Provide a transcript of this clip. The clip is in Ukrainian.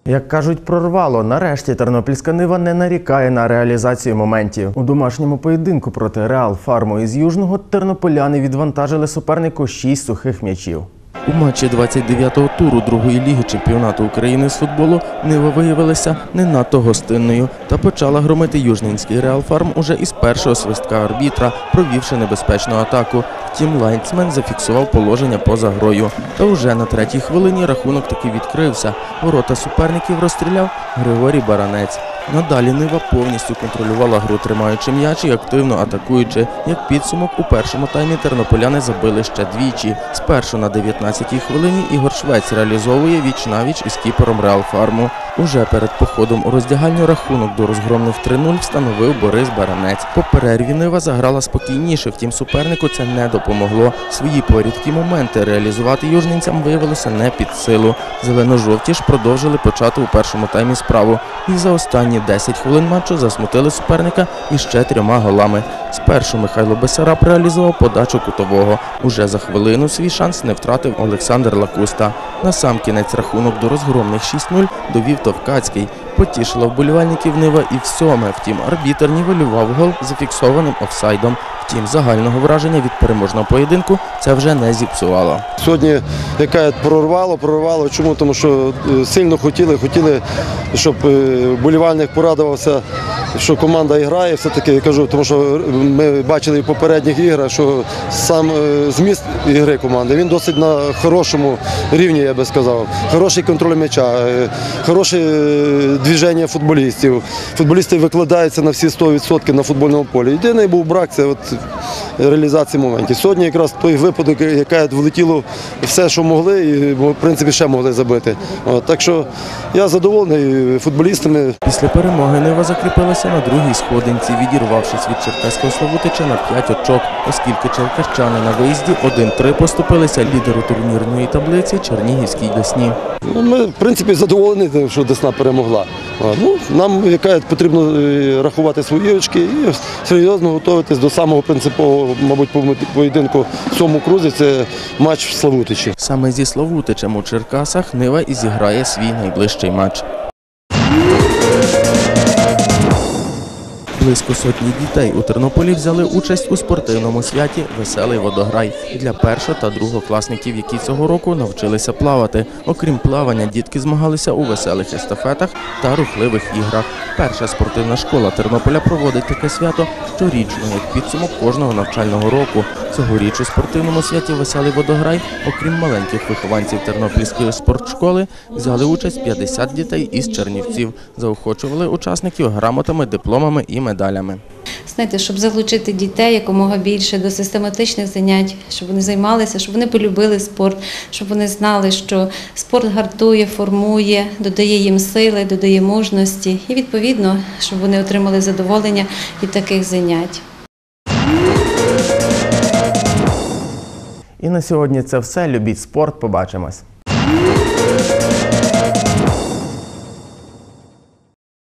Як кажуть, прорвало. Нарешті тернопільська «Нива» не нарікає на реалізацію моментів. У домашньому поєдинку проти «Реал Фарму» із Южного тернополяни відвантажили супернику 6 сухих м'ячів. У матчі 29-го туру другої ліги чемпіонату України з футболу «Нива» виявилася не надто гостинною та почала громити южненський «Реал Фарм» уже із першого свистка арбітра, провівши небезпечну атаку. Втім, лайнсмен зафіксував положення поза грою. Та уже на третій хвилині рахунок таки відкрився. Ворота суперників розстріляв Григорій Баранець. Надалі «Нива» повністю контролювала гру, тримаючи м'яч і активно атакуючи. Як підсумок, у першому таймі тернополяни забили ще двічі. Спершу на 19-й хвилині Ігор Швець реалізовує віч-навіч із кіпером «Реал Фарму». Уже перед походом у роздягальню рахунок до розгромних 3-0 встановив Борис Баранець. По перерві «Нива» заграла спокійніше, втім супернику це не допомогло. Свої порідкі моменти реалізувати южненцям виявилося не під силу. Зелено-жовті ж продовжили почати у першому таймі справу. І за останні 10 хвилин матчу засмутили суперника іще 3 голами. Спершу Михайло Бесараб реалізував подачу кутового. Уже за хвилину свій шанс не втратив Олександр Лакуста. Насамкінець рахунок до розгромних 6-0 довів Товкацький. Потішила вболівальників «Нива» і в сьоме. Втім, арбітр нівелював гол зафіксованим офсайдом. Втім, загального враження від переможного поєдинку це вже не зіпсувало. Сьогодні яке прорвало. Чому? Тому що сильно хотіли, щоб вболівальник порадувався, що команда грає. Все-таки, я кажу, тому що ми бачили в попередніх іграх, що сам зміст ігри команди, він досить на хорошому рівні, я би сказав. Хороший контроль м'яча, хороше движення футболістів. Футболісти викладаються на всі 100% на футбольному полі. Єдиний був брак – це реалізації моментів. Сьогодні якраз той випадок, яке влетіло все, що могли, і в принципі ще могли забити. Так що я задоволений футболістами. Після перемоги «Нива» закріпилася на другій сходинці, відірвавшись від черкаського Славутича на 5 очок, оскільки черкащани на виїзді 1-3 поступилися лідеру турнірної таблиці Чернігівській «Десні». Ми, в принципі, задоволені, що «Десна» перемогла. Нам потрібно рахувати свої очки і серйозно готуватись до самого принципового, мабуть, поєдинку в цьому крузі – це матч в Славутичі. Саме зі Славутичем у Черкасах «Нива» і зіграє свій найближчий матч. Близько сотні дітей у Тернополі взяли участь у спортивному святі «Веселий водограй» для першо- та другокласників, які цього року навчилися плавати. Окрім плавання, дітки змагалися у веселих естафетах та рухливих іграх. Перша спортивна школа Тернополя проводить таке свято щорічно, як підсумок кожного навчального року. Цьогоріч у спортивному святі «Веселий водограй», окрім маленьких вихованців Тернопільської спортшколи, взяли участь 50 дітей із Чернівців. Заохочували учасників грамотами, дипломами і медалями. Знаєте, щоб залучити дітей якомога більше до систематичних занять, щоб вони займалися, щоб вони полюбили спорт, щоб вони знали, що спорт гартує, формує, додає їм сили, додає мужності і, відповідно, щоб вони отримали задоволення від таких занять. І на сьогодні це все. Любіть спорт. Побачимось.